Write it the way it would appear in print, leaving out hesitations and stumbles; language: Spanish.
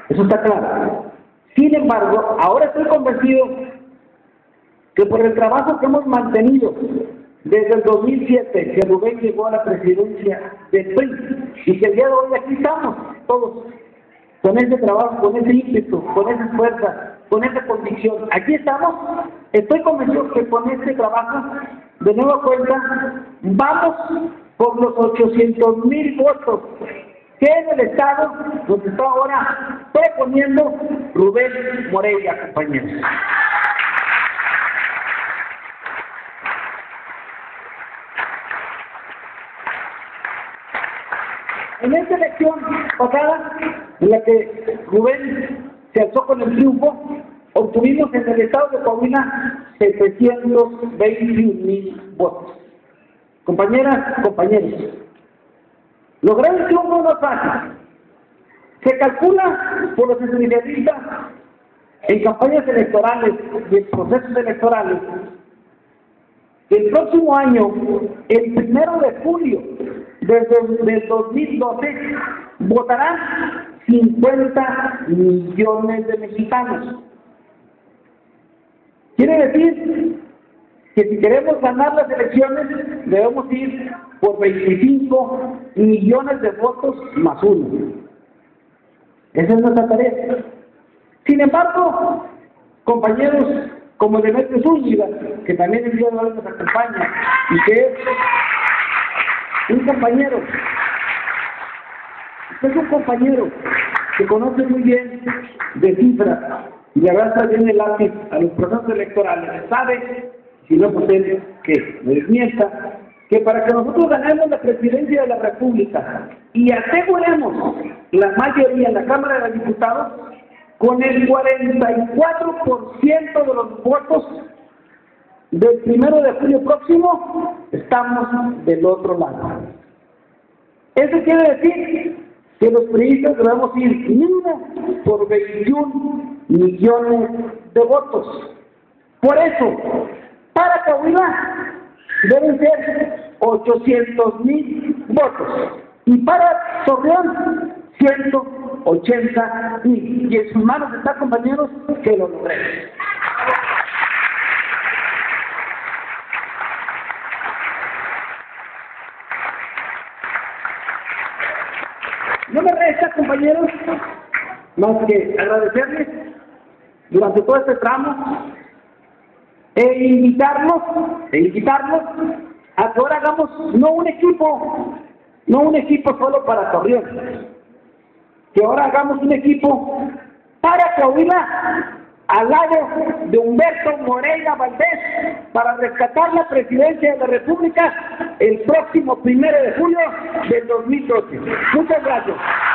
Eso está claro. Sin embargo, ahora estoy convencido que por el trabajo que hemos mantenido desde el 2007, que Rubén llegó a la presidencia del PRI, y que el día de hoy aquí estamos todos, con ese trabajo, con ese ímpetu, con esa fuerza, con esa convicción. Aquí estamos, estoy convencido que con este trabajo, de nueva cuenta, vamos por los 800,000 votos que en el Estado nos está ahora proponiendo Rubén Moreira, compañeros. En esta elección pasada, en la que Rubén se alzó con el triunfo, obtuvimos en el estado de Coahuila 721,000 votos. Compañeras, compañeros, lograr el triunfo no es fácil. Se calcula por los especialistas en campañas electorales y en procesos electorales que el próximo año, el 1 de julio del 2012, votarán 50 millones de mexicanos. Quiere decir que si queremos ganar las elecciones, debemos ir por 25 millones de votos más uno. Esa es nuestra tarea. Sin embargo, compañeros como Demetrio Zúñiga, que también el día de hoy nos acompaña, y que es un compañero, usted es un compañero que conoce muy bien de cifras y abraza bien el lápiz a los procesos electorales, sabe, si no pues él que me desmienta, que para que nosotros ganemos la presidencia de la República y aseguremos la mayoría en la Cámara de Diputados, con el 44% de los votos del 1 de julio próximo, estamos del otro lado. Eso quiere decir que los priistas debemos ir mínimo por 21 millones de votos. Por eso, para Coahuila deben ser 800,000 votos. Y para Torreón, 180,000. Y en sus manos está, compañeros, que lo logremos. No me resta, compañeros, más que agradecerles durante todo este tramo e invitarlos a que ahora hagamos no un equipo solo para Torreón, que ahora hagamos un equipo para Coahuila al lado de Humberto Moreira Valdés para rescatar la presidencia de la República el próximo 1 de julio del 2012. Muchas gracias.